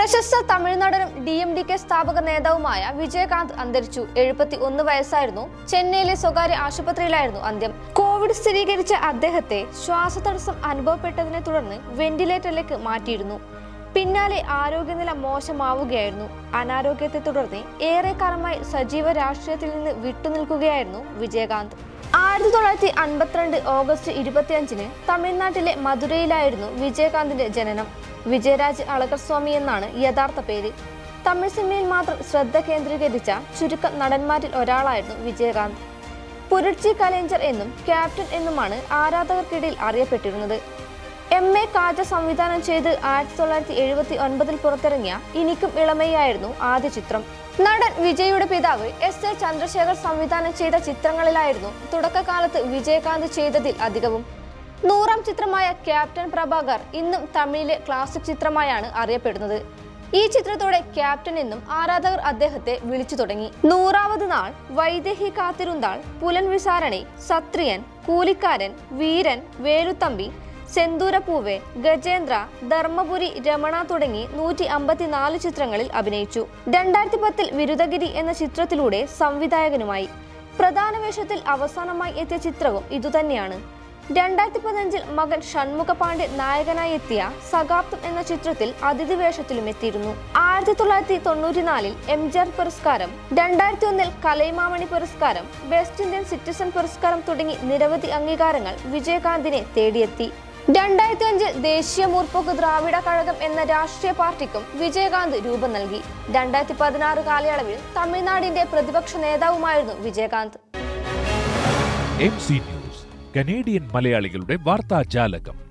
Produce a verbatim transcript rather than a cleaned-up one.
പ്രശസ്ത തമിഴ് നടനും D M D K സ്ഥാപക നേതാവുമായ വിജയകാന്ത് അന്തരിച്ചു. എഴുപത്തി ഒന്ന് വയസ്സായിരുന്നു. ചെന്നൈയിലെ സ്വകാര്യ ആശുപത്രിയിലായിരുന്നു അന്ത്യം. കോവിഡ് സ്ഥിരീകരിച്ച അദ്ദേഹത്തെ ശ്വാസതടസ്സം അനുഭവപ്പെട്ടതിനെ തുടർന്ന് വെന്റിലേറ്ററിലേക്ക് മാറ്റിയിരുന്നു. പിന്നാലെ ആരോഗ്യനില മോശമാവുകയായിരുന്നു. അനാരോഗ്യത്തെ തുടർന്ന് ഏറെക്കാലമായി സജീവ രാഷ്ട്രീയത്തിൽ നിന്ന് വിട്ടുനിൽക്കുകയായിരുന്നു വിജയകാന്ത്. ആയിരത്തി തൊള്ളായിരത്തി അൻപത്തിരണ്ട് ഓഗസ്റ്റ് ഇരുപത്തിയഞ്ചിന് തമിഴ്നാട്ടിലെ മധുരയിലായിരുന്നു വിജയകാന്തിന്റെ ജനനം. വിജയരാജ് അളകർസ്വാമി എന്നാണ് യഥാർത്ഥ പേര്. തമിഴ് സിനിമയിൽ മാത്രം ശ്രദ്ധ കേന്ദ്രീകരിച്ച ചുരുക്കം നടന്മാരിൽ ഒരാളായിരുന്നു വിജയകാന്ത്. പുരട്ചി കലൈഞ്ചർ എന്നും ക്യാപ്റ്റൻ എന്നുമാണ് ആരാധകർക്കിടയിൽ അറിയപ്പെട്ടിരുന്നത്. എം എ കാജ സംവിധാനം ചെയ്ത് ആയിരത്തി തൊള്ളായിരത്തി എഴുപത്തി ഒൻപതിൽ പുറത്തിറങ്ങിയ ഇനിക്കും ഇളമയായിരുന്നു ആദ്യ ചിത്രം. നടൻ വിജയുടെ പിതാവ് എസ് എ ചന്ദ്രശേഖർ സംവിധാനം ചെയ്ത ചിത്രങ്ങളിലായിരുന്നു തുടക്കകാലത്ത് വിജയകാന്ത് ചെയ്തതിൽ അധികവും. നൂറാം ചിത്രമായ ക്യാപ്റ്റൻ പ്രഭാകർ ഇന്നും തമിഴിലെ ക്ലാസിക് ചിത്രമായാണ് അറിയപ്പെടുന്നത്. ഈ ചിത്രത്തോടെ ക്യാപ്റ്റൻ എന്നും ആരാധകർ അദ്ദേഹത്തെ വിളിച്ചു തുടങ്ങി. നൂറാവത് നാൾ, വൈദേഹി കാത്തിരുന്നാൾ, പുലൻ വിസാരണை, സത്രിയൻ, കൂലിക്കാരൻ, വീരൻ, വേലുത്തമ്പി, സെന്തൂരപ്പൂവെ, ഗജേന്ദ്ര, ധർമ്മപുരി, രമണ തുടങ്ങി നൂറ്റി അമ്പത്തിനാല് ചിത്രങ്ങളിൽ അഭിനയിച്ചു. രണ്ടായിരത്തി പത്തിൽ വിരുദഗിരി എന്ന ചിത്രത്തിലൂടെ സംവിധായകനുമായി. പ്രധാന വേഷത്തിൽ അവസാനമായി എത്തിയ ചിത്രവും ഇതുതന്നെയാണ്. രണ്ടായിരത്തി പതിനഞ്ചിൽ മകൻ ഷൺമുഖ പാണ്ഡെ നായകനായി എത്തിയ സകാപ്തം എന്ന ചിത്രത്തിൽ അതിഥി വേഷത്തിലും എത്തിയിരുന്നു. ആയിരത്തി തൊള്ളായിരത്തി തൊണ്ണൂറ്റിനാലിൽ എം ജി ആർ പുരസ്കാരം, രണ്ടായിരത്തി ഒന്നിൽ കലൈമാമണി പുരസ്കാരം, ബെസ്റ്റ് ഇന്ത്യൻ സിറ്റിസൺ പുരസ്കാരം തുടങ്ങി നിരവധി അംഗീകാരങ്ങൾ വിജയകാന്തിനെ തേടിയെത്തി. രണ്ടായിരത്തി അഞ്ചിൽ ദേശീയ മുற்பോക്ക് ദ്രാവിഡ കഴകം എന്ന രാഷ്ട്രീയ പാർട്ടിക്കും വിജയകാന്ത് രൂപം നൽകി. രണ്ടായിരത്തി പതിനാറ് കാലയളവിൽ തമിഴ്നാടിന്റെ പ്രതിപക്ഷ നേതാവുമായിരുന്നു Vijayakanth. M C news, Canadian മലയാളികളുടെ വാർത്താജാലകം.